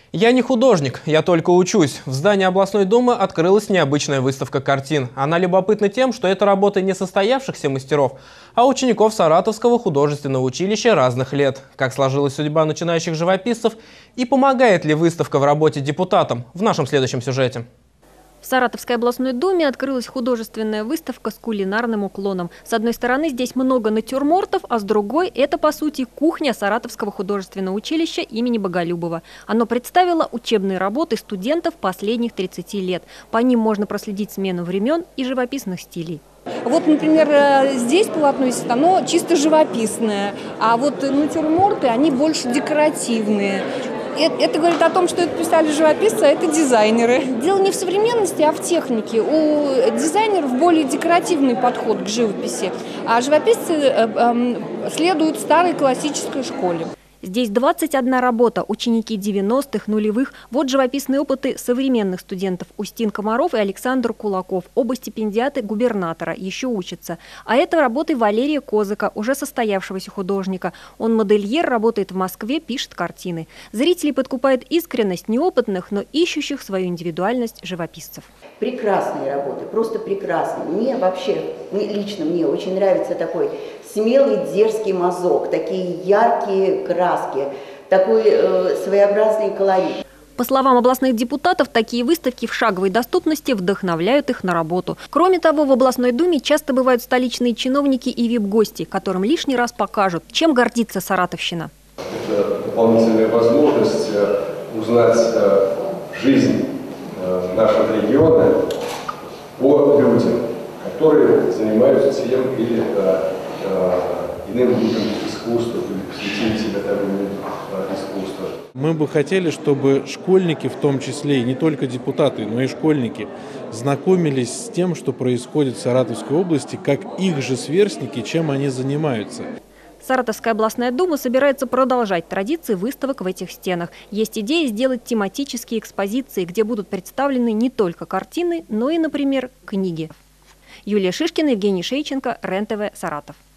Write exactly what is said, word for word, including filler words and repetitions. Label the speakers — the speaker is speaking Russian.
Speaker 1: Я не художник, я только учусь. В здании областной думы открылась необычная выставка картин. Она любопытна тем, что это работы не состоявшихся мастеров, а учеников Саратовского художественного училища разных лет. Как сложилась судьба начинающих живописцев и помогает ли выставка в работе депутатам, в нашем следующем сюжете.
Speaker 2: В Саратовской областной думе открылась художественная выставка с кулинарным уклоном. С одной стороны, здесь много натюрмортов, а с другой – это, по сути, кухня Саратовского художественного училища имени Боголюбова. Оно представило учебные работы студентов последних тридцати лет. По ним можно проследить смену времен и живописных стилей.
Speaker 3: Вот, например, здесь полотно висит, оно чисто живописное, а вот натюрморты, они больше декоративные. Это говорит о том, что это писали живописцы, а это дизайнеры. Дело не в современности, а в технике. У дизайнеров более декоративный подход к живописи, а живописцы следуют старой классической школе.
Speaker 2: Здесь двадцать одна работа, ученики девяностых, нулевых. Вот живописные опыты современных студентов. Устин Комаров и Александр Кулаков. Оба стипендиаты губернатора, еще учатся. А это работы Валерия Козыка, уже состоявшегося художника. Он модельер, работает в Москве, пишет картины. Зрителей подкупает искренность неопытных, но ищущих свою индивидуальность живописцев.
Speaker 4: Прекрасные работы, просто прекрасные. Мне вообще, лично мне очень нравится такой смелый, дерзкий мазок, такие яркие краски, такой э, своеобразный колорит.
Speaker 2: По словам областных депутатов, такие выставки в шаговой доступности вдохновляют их на работу. Кроме того, в областной думе часто бывают столичные чиновники и вип-гости, которым лишний раз покажут, чем гордится Саратовщина.
Speaker 5: Это дополнительная возможность узнать жизнь нашего региона по людям, которые занимаются тем или иным видом искусства, посвятили себя тому искусству.
Speaker 6: Мы бы хотели, чтобы школьники, в том числе и не только депутаты, но и школьники, знакомились с тем, что происходит в Саратовской области, как их же сверстники, чем они занимаются.
Speaker 2: Саратовская областная дума собирается продолжать традиции выставок в этих стенах. Есть идея сделать тематические экспозиции, где будут представлены не только картины, но и, например, книги. Юлия Шишкина, Евгений Шейченко, РЕН-ТВ, Саратов.